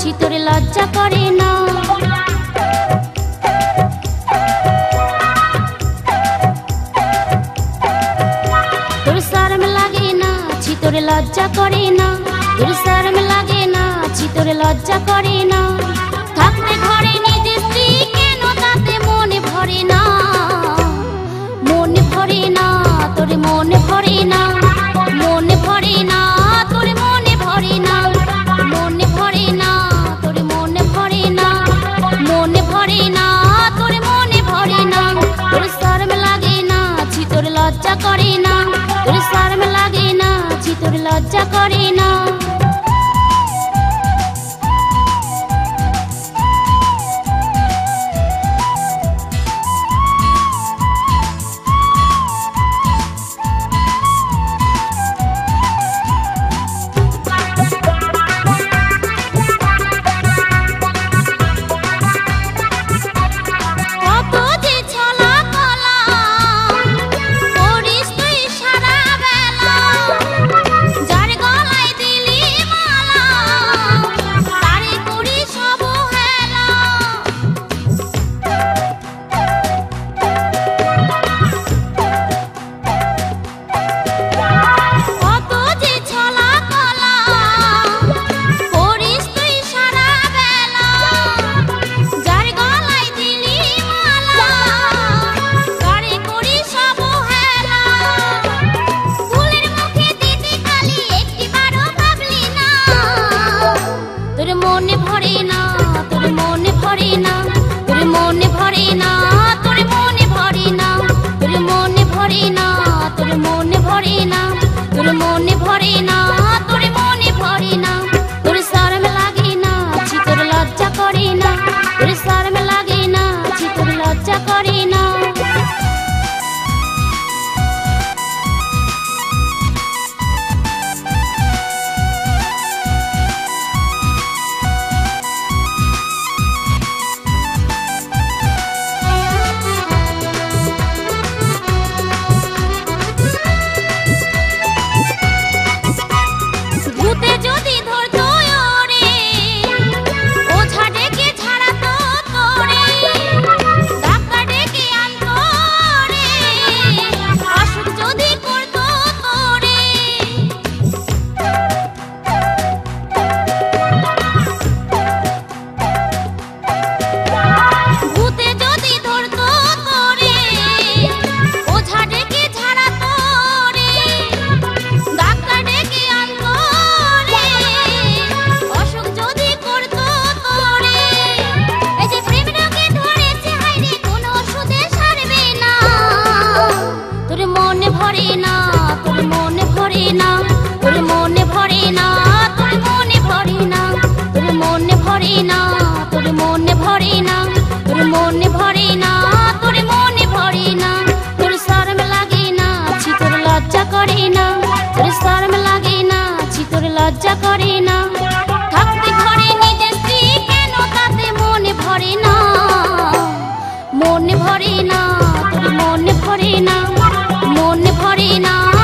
ছি তোর লজ্জা করে না। তোর শরম লাগে না, ছি তোর লজ্জা করে না। তোর শরম লাগে না, ছি তোর লজ্জা করে না। থাকতে ঘরে নিজের স্ত্রী কেন তাতে মনে ভরে না, মনে ভরে না, তোর মনে ভরে না, মনে ভরে না, তোর মনে ভরে না, মনে ভরে না, তোর মনে ভরে না, মনে ভরে না, তোর মনে ভরে না। তোর শরম লাগে না, ছি তোর লজ্জা করে না। তোর শরম লাগে না, ছি তোর লজ্জা করে না। মনে ভরে না, তোর মনে ভরে না, তোর মনে ভরে না, তোর মনে ভরে না, তোর মনে ভরে না, তোর মনে ভরে না, তোর মনে ভরে না, তোর মনে ভরে না। তোর শরম লাগে না, ছি তোর লজ্জা করে না। তোর শরম লাগে না, ছি তোর লজ্জা করে না। তোর মনে ভরে না, তোর মনে ভরে না, তোর মনে ভরে না, তোর মনে ভরে না, তোর মনে ভরে না, তোর মনে ভরে না, তোর মনে ভরে না, তোর মনে ভরে না। তোর শরম লাগে না, ছি তোর লজ্জা করে না। তোর শরম লাগে না, ছি তোর লজ্জা করে না। থাকতে ঘরে নিজের স্ত্রী কেন তাতে মনে ভরে না, মনে ভরে না, তোর মনে ভরে না, মনে ভরে না।